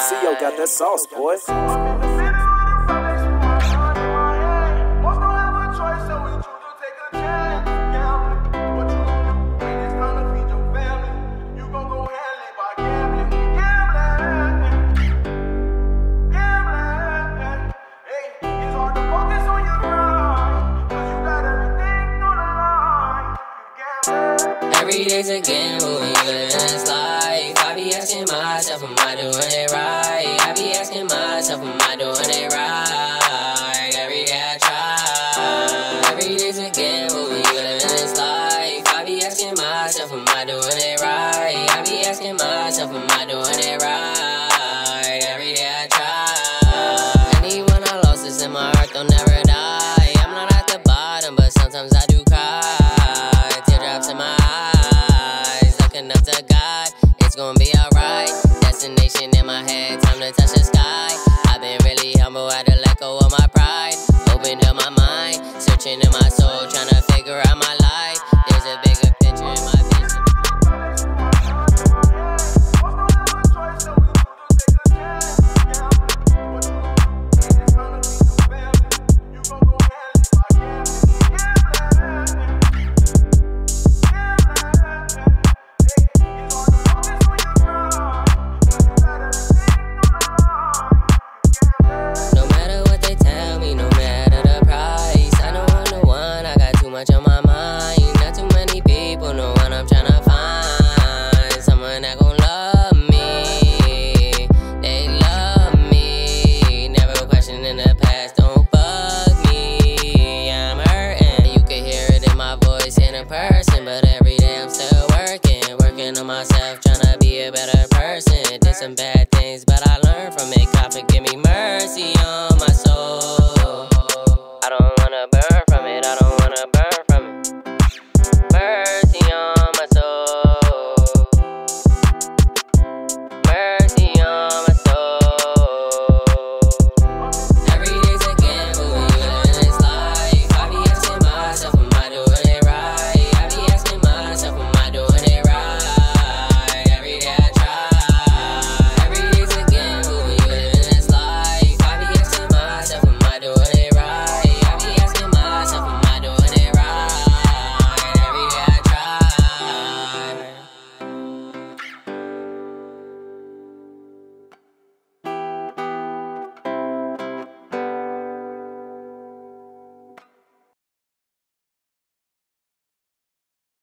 C.E.O got that sauce, boy. Every day's a gamble when you live in this life. I be asking myself, am I doing it right? I be asking myself, am I doing it right? Every day I try. Every day's a gamble when you live in this life. I be asking myself, am I doing it right? I be asking myself, am I doing it right? Every day I try. Anyone I lost is in my heart, they'll never die. I'm not at the bottom, but sometimes I do cry. Teardrops in my eyes, looking up to God, it's gonna be alright. Destination in my head, time to touch the sky. I've been really humble, had to let go of my pride. Opened up my mind, searching in my soul, trying to figure out my life. There's a bigger picture in my vision. On my mind, not too many people know what I'm trying to find. Someone that gon' love me, they love me. Never questioning the past, don't bug me. I'm hurting, you can hear it in my voice and in person, but every day I'm still working on myself, trying to be a better person. Did some bad